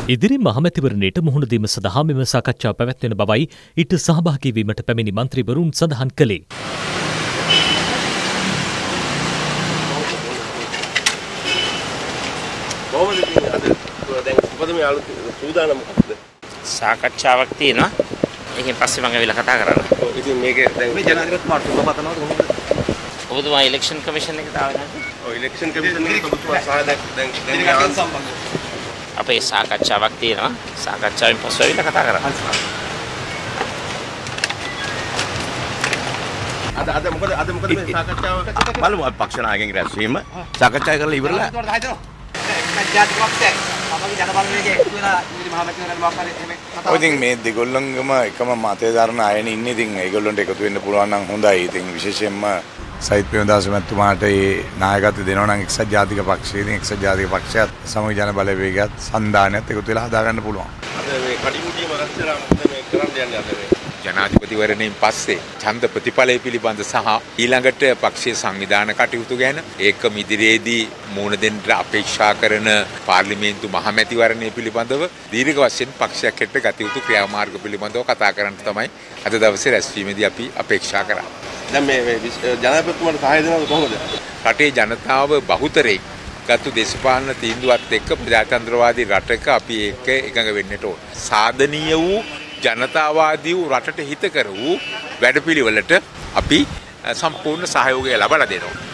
ඉදිරි මහමැතිවරණයට මුහුණ දීම සඳහා මෙම සාකච්ඡාව පැවැත්වෙන බවයි ඊට සහභාගී වීමට පැමිණි මන්ත්‍රීවරුන් සඳහන් කළේ. සාකච්ඡාවක් තියෙනවා. ඒකෙන් පස්සේ මම ඇවිල්ලා කතා කරන්න. ඉතින් මේක දැන් මේ ජනාධිපතිතුමාට සුබපතනවද කොහොමද? ඔබතුමා ඉලෙක්ෂන් කමිෂන් එකට ආවේ නැද්ද? ඔව් ඉලෙක්ෂන් කමිෂන් එකේ ඔබතුමා සහ දැන් අපේ සාකච්ඡාවක් තියෙනවා. සාකච්ඡාවෙන් පස්සේ ඇවිල්ලා කතා කරන්න. අද මොකද මේ සාකච්ඡාව බලමු අපි පක්ෂ නායකයන්ගේ රැස්වීම සාකච්ඡා කරලා ඉවරලා ඉතින් මේ දෙගොල්ලන්ගම එකම මතය දරන අයනේ ඉන්නේ. ඉතින් ඒගොල්ලන්ට එකතු වෙන්න පුළුවන් නම් හොඳයි. ඉතින් විශේෂයෙන්ම සයිත් ප්‍රේමදාස මැතිතුමාට මේ නායකත්වය දෙනවා නම් එක්සත් ජාතික පක්ෂයේ ඉතින් එක්සත් ජාතික පක්ෂයත් සමග ජන බලවේගයත් සන්දානයත් එකතු වෙලා හදා ගන්න පුළුවන්. අද මේ කඩිමුඩියම රැස් වෙලා මොකද මේ කරන්න යන්නේ අද මේ ජනාධිපතිවරණයෙන් පස්සේ ඡන්ද ප්‍රතිඵලය පිළිබඳ සහ ඊළඟට පක්ෂීය සංවිධාන කටයුතු ගැන ඒකම ඉදිරියේදී මුණ දෙන්න අපේක්ෂා කරන පාර්ලිමේන්තු මහමැතිවරණය පිළිබඳව දීර්ඝ වශයෙන් පක්ෂයක් හෙට ගත යුතු ක්‍රියාමාර්ග පිළිබඳව කතා කරන්න තමයි අද දවසේ රැස්වීමේදී අපි අපේක්ෂා කරන්නේ. දැන් මේ ජනාධිපතිතුමාට සහාය දෙනවද කොහොමද? රටේ ජනතාව බහුතරයෙන් ගතු දේශපාලන තීන්දුවත් එක්ක ප්‍රජාතන්ත්‍රවාදී රටක අපි ඒක එකඟ වෙන්නට ඕන. සාධනීය වූ ජනතාවාදී වූ රටට හිත කර වූ වැඩපිළිවෙලට අපි සම්පූර්ණ සහයෝගය ලබා දෙනවා.